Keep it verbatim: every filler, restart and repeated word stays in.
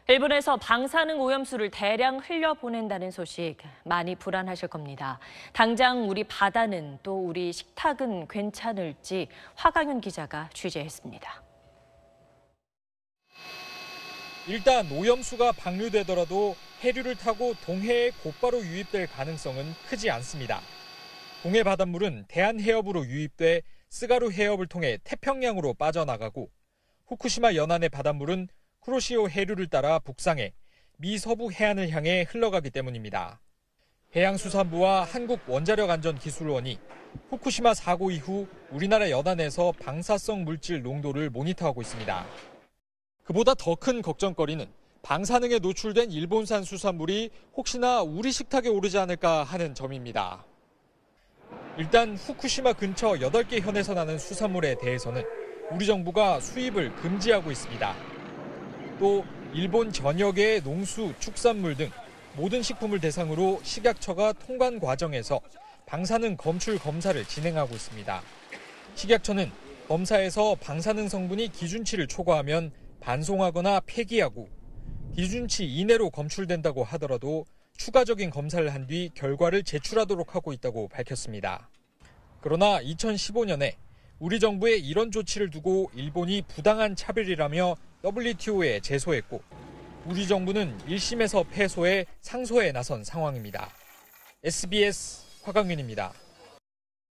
일본에서 방사능 오염수를 대량 흘려보낸다는 소식 많이 불안하실 겁니다. 당장 우리 바다는 또 우리 식탁은 괜찮을지 화강윤 기자가 취재했습니다. 일단 오염수가 방류되더라도 해류를 타고 동해에 곧바로 유입될 가능성은 크지 않습니다. 동해 바닷물은 대한해협으로 유입돼 스가루 해협을 통해 태평양으로 빠져나가고 후쿠시마 연안의 바닷물은 쿠로시오 해류를 따라 북상해 미 서부 해안을 향해 흘러가기 때문입니다. 해양수산부와 한국원자력안전기술원이 후쿠시마 사고 이후 우리나라 연안에서 방사성 물질 농도를 모니터하고 있습니다. 그보다 더 큰 걱정거리는 방사능에 노출된 일본산 수산물이 혹시나 우리 식탁에 오르지 않을까 하는 점입니다. 일단 후쿠시마 근처 여덟 개 현에서 나는 수산물에 대해서는 우리 정부가 수입을 금지하고 있습니다. 또 일본 전역의 농수, 축산물 등 모든 식품을 대상으로 식약처가 통관 과정에서 방사능 검출 검사를 진행하고 있습니다. 식약처는 검사에서 방사능 성분이 기준치를 초과하면 반송하거나 폐기하고 기준치 이내로 검출된다고 하더라도 추가적인 검사를 한 뒤 결과를 제출하도록 하고 있다고 밝혔습니다. 그러나 이천십오 년에 우리 정부의 이런 조치를 두고 일본이 부당한 차별이라며 더블유티오에 제소했고 우리 정부는 일 심에서 패소해 상소에 나선 상황입니다. 에스비에스 화강윤입니다.